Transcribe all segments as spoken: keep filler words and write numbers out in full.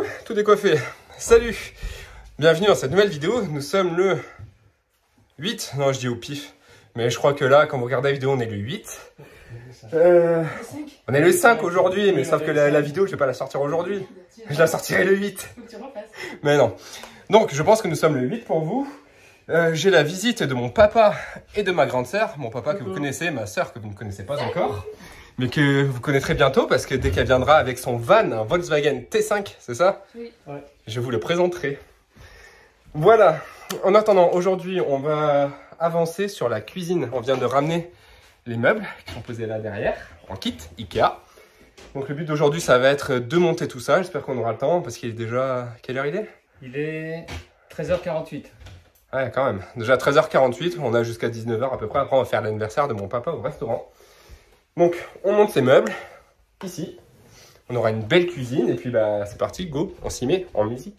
tout décoiffé. Salut, bienvenue dans cette nouvelle vidéo. Nous sommes le huit, non je dis au pif, mais je crois que là, quand vous regardez la vidéo, on est le huit. Euh, on est le cinq aujourd'hui, mais sauf que la, la vidéo, je vais pas la sortir aujourd'hui. Je la sortirai le huit. Mais non. Donc, je pense que nous sommes le huit pour vous. Euh, J'ai la visite de mon papa et de ma grande sœur. Mon papa que vous connaissez, ma sœur que vous ne connaissez pas encore, mais que vous connaîtrez bientôt parce que dès qu'elle viendra avec son van, un Volkswagen T cinq, c'est ça? Oui. Ouais. Je vous le présenterai. Voilà. En attendant, aujourd'hui, on va avancer sur la cuisine. On vient de ramener les meubles qui sont posés là derrière, en kit Ikea. Donc le but d'aujourd'hui, ça va être de monter tout ça. J'espère qu'on aura le temps parce qu'il est déjà... Quelle heure il est? Il est treize heures quarante-huit. Ouais, quand même. Déjà treize heures quarante-huit, on a jusqu'à dix-neuf heures à peu près. Après, on va faire l'anniversaire de mon papa au restaurant. Donc, on monte ces meubles, ici. On aura une belle cuisine et puis bah, c'est parti, go, on s'y met en musique.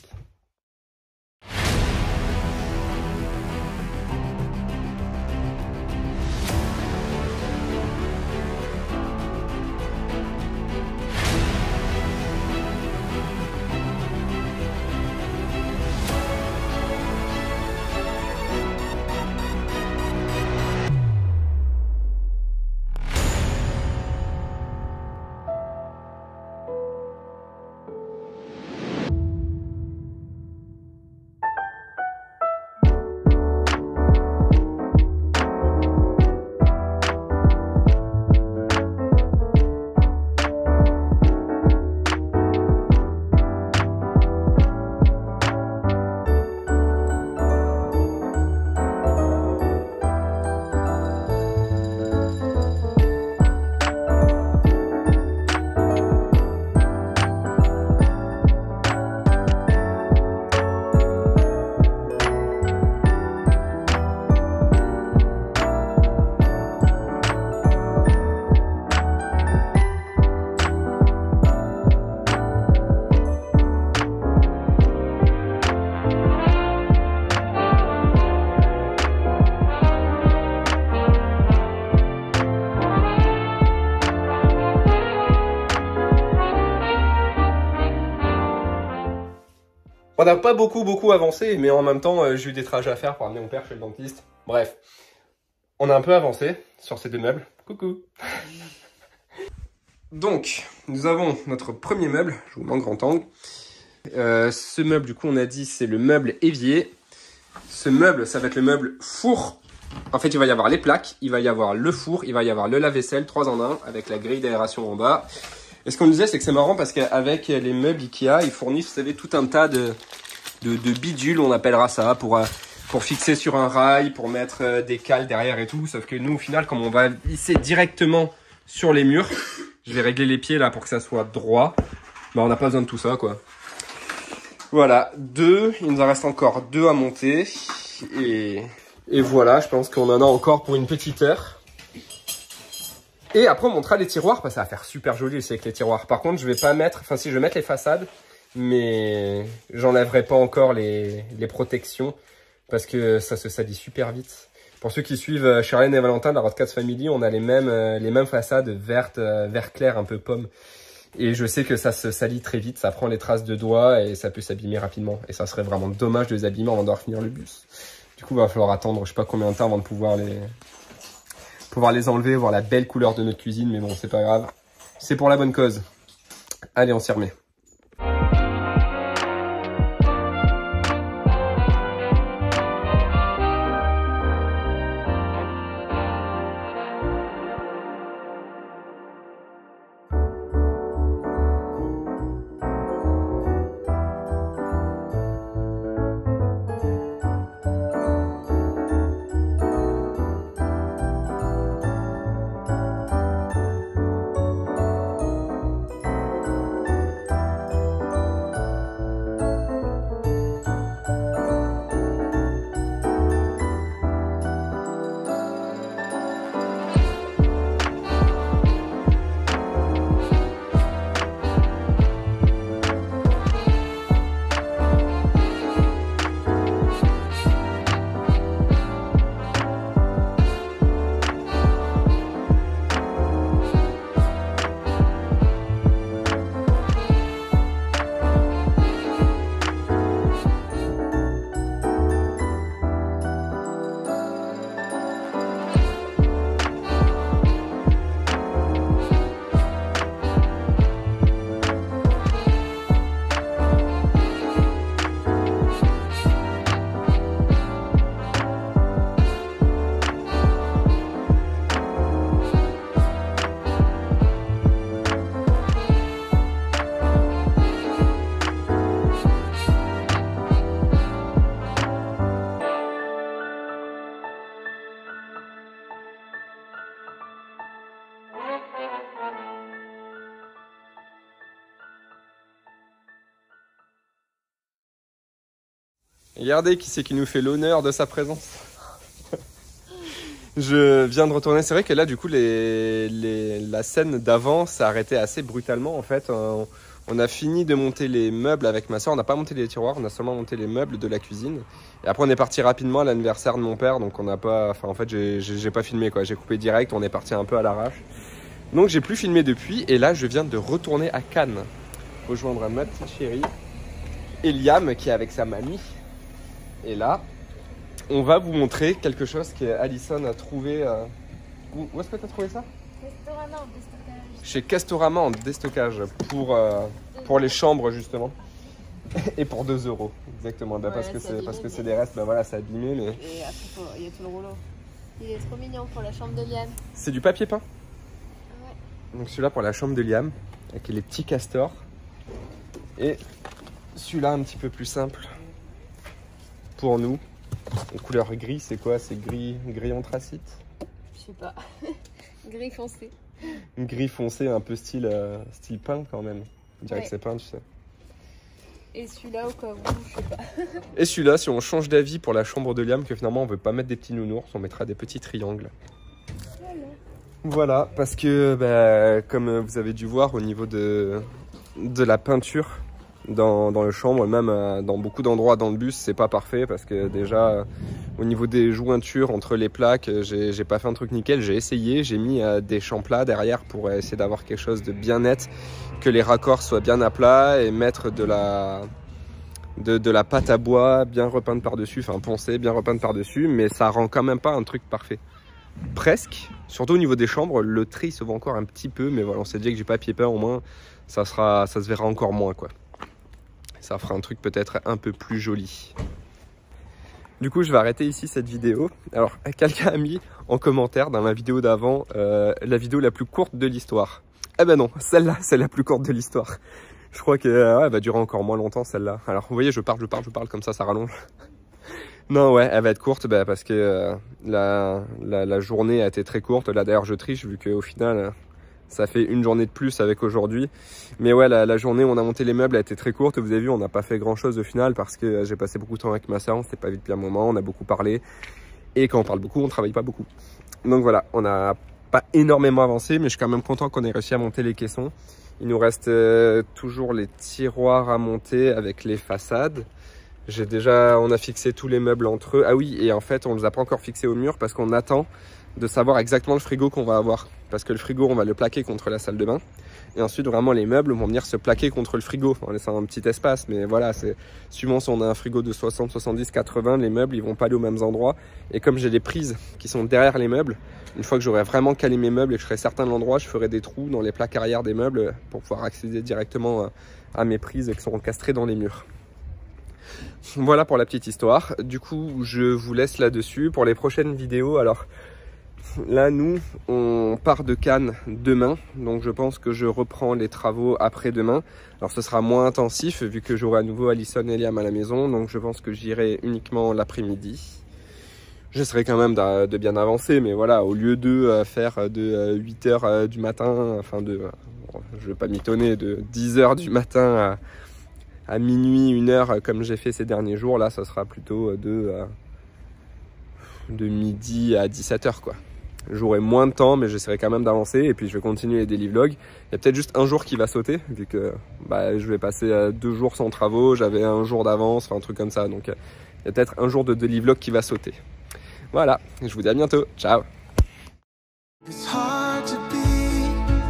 On n'a pas beaucoup beaucoup avancé, mais en même temps, euh, j'ai eu des trajets à faire pour amener mon père chez le dentiste. Bref, on a un peu avancé sur ces deux meubles. Coucou. Donc, nous avons notre premier meuble, je vous mets en grand angle. Euh, ce meuble, du coup, on a dit, c'est le meuble évier. Ce meuble, ça va être le meuble four. En fait, il va y avoir les plaques, il va y avoir le four, il va y avoir le lave-vaisselle, trois en un, avec la grille d'aération en bas. Et ce qu'on disait, c'est que c'est marrant parce qu'avec les meubles Ikea, ils fournissent, vous savez, tout un tas de, de, de bidules, on appellera ça, pour, pour fixer sur un rail, pour mettre des cales derrière et tout. Sauf que nous, au final, comme on va lisser directement sur les murs, je vais régler les pieds là pour que ça soit droit. Bah, on n'a pas besoin de tout ça, quoi. Voilà, deux, il nous en reste encore deux à monter. Et, et voilà, je pense qu'on en a encore pour une petite heure. Et après, on montrera les tiroirs, parce que ça va faire super joli aussi avec les tiroirs. Par contre, je vais pas mettre, enfin si, je vais mettre les façades, mais j'enlèverai pas encore les, les protections, parce que ça se salit super vite. Pour ceux qui suivent Charlène et Valentin de la Rodcast Family, on a les mêmes, les mêmes façades vertes, vert clair, un peu pomme. Et je sais que ça se salit très vite, ça prend les traces de doigts et ça peut s'abîmer rapidement. Et ça serait vraiment dommage de les abîmer avant de finir le bus. Du coup, il va falloir attendre, je sais pas combien de temps avant de pouvoir les... pouvoir les enlever, voir la belle couleur de notre cuisine, mais bon, c'est pas grave. C'est pour la bonne cause. Allez, on s'y remet. Regardez qui c'est qui nous fait l'honneur de sa présence. Je viens de retourner. C'est vrai que là, du coup, les, les, la scène d'avant s'est arrêtée assez brutalement. En fait, on, on a fini de monter les meubles avec ma soeur. On n'a pas monté les tiroirs, on a seulement monté les meubles de la cuisine. Et après, on est parti rapidement à l'anniversaire de mon père. Donc, on n'a pas. Enfin, en fait, j'ai pas filmé quoi. J'ai coupé direct. On est parti un peu à l'arrache. Donc, j'ai plus filmé depuis. Et là, je viens de retourner à Cannes, rejoindre ma petite chérie Eliam qui est avec sa mamie. Et là, on va vous montrer quelque chose qu'Alison a trouvé. Euh... Où, où est-ce que tu as trouvé ça? Castorama en déstockage. Chez Castorama en déstockage pour, euh, pour les chambres justement. Et pour deux euros, exactement. Bah, ouais, parce que c'est parce que mais... c'est des restes, bah voilà, c'est abîmé. Mais... Et après, il y a tout le rouleau. Il est trop mignon pour la chambre de Liam. C'est du papier peint. Ouais. Donc celui-là pour la chambre de Liam, avec les petits castors. Et celui-là un petit peu plus simple pour nous. En couleur gris, c'est quoi? C'est gris, gris anthracite? Je sais pas. Gris foncé. Gris foncé, un peu style, euh, style peint quand même. On dirait ouais. que c'est peint, tu sais. Et celui-là au cas où, je sais pas. Et celui-là, si on change d'avis pour la chambre de Liam, que finalement on veut pas mettre des petits nounours, on mettra des petits triangles. Voilà, voilà parce que bah, comme vous avez dû voir au niveau de, de la peinture, Dans, dans les chambres, même euh, dans beaucoup d'endroits dans le bus, c'est pas parfait parce que déjà euh, au niveau des jointures entre les plaques, j'ai pas fait un truc nickel. J'ai essayé, j'ai mis euh, des champs plats derrière pour essayer d'avoir quelque chose de bien net, que les raccords soient bien à plat et mettre de la, de, de la pâte à bois bien repeinte par-dessus, enfin poncée, bien repeinte par-dessus, mais ça rend quand même pas un truc parfait. Presque, surtout au niveau des chambres, le tri se voit encore un petit peu, mais voilà, on s'est dit que du papier peint au moins, ça, sera, ça se verra encore moins quoi. Ça fera un truc peut-être un peu plus joli. Du coup, je vais arrêter ici cette vidéo. Alors, quelqu'un a mis en commentaire dans ma vidéo d'avant euh, la vidéo la plus courte de l'histoire. Eh ben non, celle-là, c'est la plus courte de l'histoire. Je crois qu'elle euh, va durer encore moins longtemps celle-là. Alors, vous voyez, je parle, je parle, je parle, comme ça, ça rallonge. Non, ouais, elle va être courte bah, parce que euh, la, la, la journée a été très courte. Là, d'ailleurs, je triche vu qu'au final... Euh, ça fait une journée de plus avec aujourd'hui. Mais ouais, la, la journée où on a monté les meubles a été très courte. Vous avez vu, on n'a pas fait grand chose au final parce que j'ai passé beaucoup de temps avec ma soeur. On s'était pas vu depuis un moment, on a beaucoup parlé. Et quand on parle beaucoup, on travaille pas beaucoup. Donc voilà, on n'a pas énormément avancé, mais je suis quand même content qu'on ait réussi à monter les caissons. Il nous reste euh, toujours les tiroirs à monter avec les façades. J'ai déjà, on a fixé tous les meubles entre eux. Ah oui, et en fait, on ne les a pas encore fixés au mur parce qu'on attend de savoir exactement le frigo qu'on va avoir. Parce que le frigo, on va le plaquer contre la salle de bain. Et ensuite, vraiment, les meubles vont venir se plaquer contre le frigo en laissant un petit espace. Mais voilà, c'est suivant si on a un frigo de soixante, soixante-dix, quatre-vingts, les meubles, ils vont pas aller aux mêmes endroits. Et comme j'ai des prises qui sont derrière les meubles, une fois que j'aurai vraiment calé mes meubles et que je serai certain de l'endroit, je ferai des trous dans les plaques arrière des meubles pour pouvoir accéder directement à mes prises qui seront castrées dans les murs. Voilà pour la petite histoire. Du coup, je vous laisse là-dessus pour les prochaines vidéos. Alors... Là, nous, on part de Cannes demain, donc je pense que je reprends les travaux après-demain. Alors, ce sera moins intensif vu que j'aurai à nouveau Alison et Liam à la maison, donc je pense que j'irai uniquement l'après-midi. J'essaierai quand même de, de bien avancer, mais voilà, au lieu de faire de huit heures du matin, enfin de, je vais pas m'étonner, de dix heures du matin à, à minuit, une heure, comme j'ai fait ces derniers jours, là, ça sera plutôt de, de midi à dix-sept heures, quoi. J'aurai moins de temps, mais j'essaierai quand même d'avancer. Et puis je vais continuer les daily vlogs. Il y a peut-être juste un jour qui va sauter, vu que bah, je vais passer deux jours sans travaux. J'avais un jour d'avance, enfin un truc comme ça. Donc il y a peut-être un jour de daily vlog qui va sauter. Voilà, je vous dis à bientôt. Ciao. It's hard to be,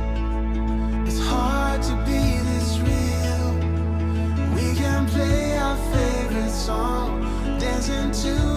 it's hard to be this real. We can play our favorite song, dancing to